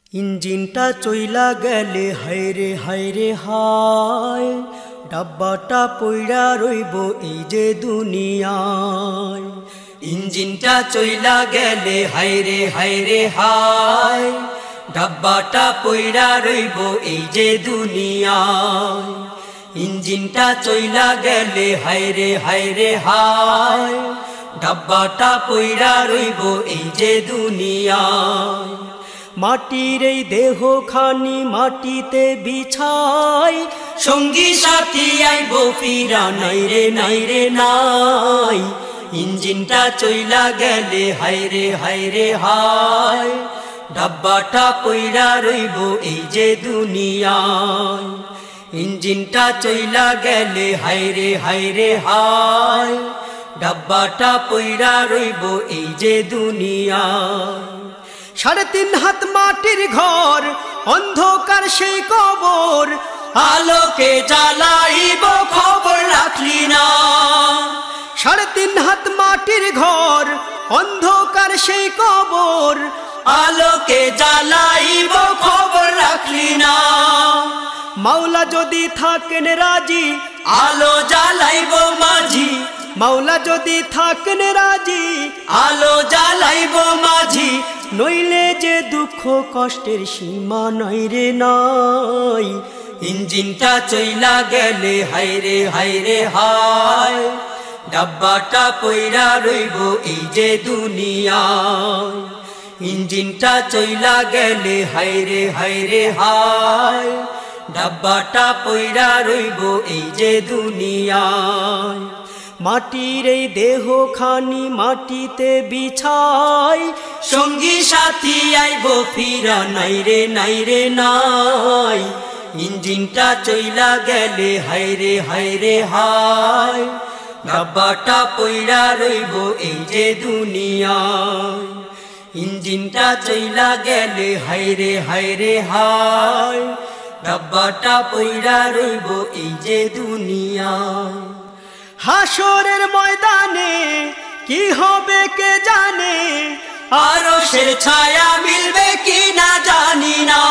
ইঞ্জিনটা চইলা গেলে হায়রে হায়রে হায়, ডাব্বাটা পইড়া রইব এই যে দুনিয়ায়। ইঞ্জিনটা চইলা গেলে হায়রে হায়রে হায়, ডাব্বাটা পইড়া রইব এই যে দুনিয়ায়। ইঞ্জিনটা চইলা গেলে হায়রে হায়রে হায়, ডাব্বাটা পইড়া রইব এই যে দুনিয়ায়। মাটির এই দেহ খানি মাটিতে বিছাই, সঙ্গী সাথী আইব ফিরা নাই রে নাই রে নাই। ইঞ্জিনটা চইলা গেলে হায়রে হায়রে হায়, ডাব্বাটা পইড়া রইব এই যে দুনিয়ায়। ইঞ্জিনটা চইলা গেলে হায়রে হায়রে হায়, ডাব্বাটা পইড়া রইব এই যে দুনিয়ায়। 3.5 হাত মাটির ঘর, অন্ধকার সেই কবর, আলোকে জ্বালাইব খবর রাখলি না। 3.5 হাত মাটির ঘর, অন্ধকার সেই কবর, আলোকে জ্বালাইব খবর রাখলি না। মাওলা যদি থাকেন রাজি, আলো জ্বালাইব মাঝি। মাওলা যদি থাকেন রাজি, আলো জ্বালাইব মাঝি। নইলে যে দুঃখ কষ্টের সীমা নাই রে নাই। ইঞ্জিনটা চইলা গেলে হায়রে হায়রে হায়, ডাব্বাটা পইড়া রইব এই যে দুনিয়ায়। ইঞ্জিনটা চইলা গেলে হায়রে হায়রে হায়, ডাব্বাটা পইড়া রইব এই যে দুনিয়ায়। মাটির এই দেহ খানি মাটিতে বিছাই, সঙ্গী সাথী আইব ফিরা নাই রে নাই রে নাই। ইঞ্জিনটা চইলা গেলে হায়রে হায়রে হায়, ডাব্বাটা পইড়া রইব এই যে দুনিয়ায়। ইঞ্জিনটা চইলা গেলে হায়রে হায়রে হায়, ডাব্বাটা পইড়া রইব এই যে দুনিয়ায়। হাসরের ময়দানে কি হবে কে জানে, আরশের ছায়া মিলবে কি না জানি না।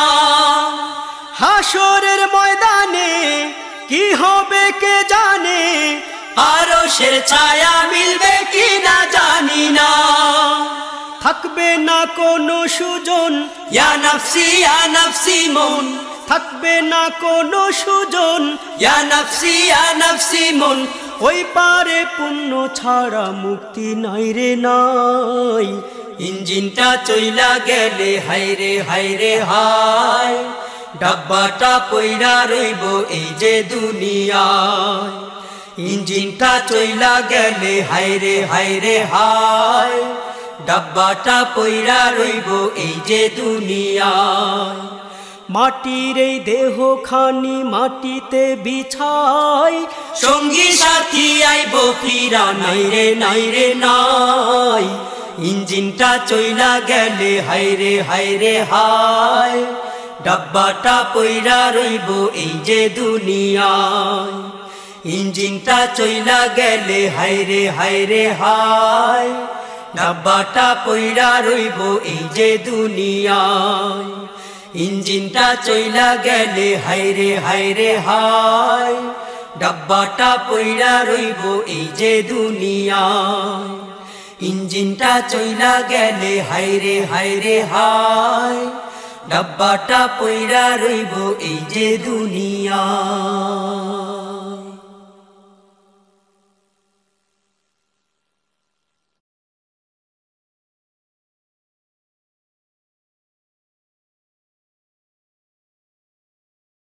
হাসরের ময়দানে কি হবে কে জানে, আরশের ছায়া মিলবে কি না জানি না। থাকবে না কোনো সুজন, ইয়া নফসি ইয়া নফসি মন। থাকবে না কোনো সুজন, ইয়া নফসি ইয়া নফসি মন। ওই পারে পুণ্য ছাড়া মুক্তি নাই রে নাই। ইঞ্জিনটা চইলা গেলে হায়রে হায়রে হায়, ডাব্বাটা পইড়া রইব এই যে দুনিয়ায়। ইঞ্জিনটা চইলা গেলে হায়রে হায়রে হায়, ডাব্বাটা পইড়া রইব এই যে দুনিয়ায়। মাটির এই দেহ খানি মাটিতে বিছাই, সঙ্গী সাথী আইব ফিরা নাই রে নাই রে নাই। ইঞ্জিনটা চইলা গেলে হায়রে হায়রে হায়, ডাব্বাটা পইড়া রইব এই যে দুনিয়ায়। ইঞ্জিনটা চইলা গেলে হায়রে হায়রে হায়, ডাব্বাটা পইড়া রইব এই যে দুনিয়ায়। ইঞ্জিনটা চইলা গেলে হায়রে হায়রে হায়, ডাব্বাটা পইড়া রইব এই যে দুনিয়ায়। ইঞ্জিনটা চইলা গেলে হায়রে হায়রে হায়, ডাব্বাটা পইড়া রইব এই যে দুনিয়ায়।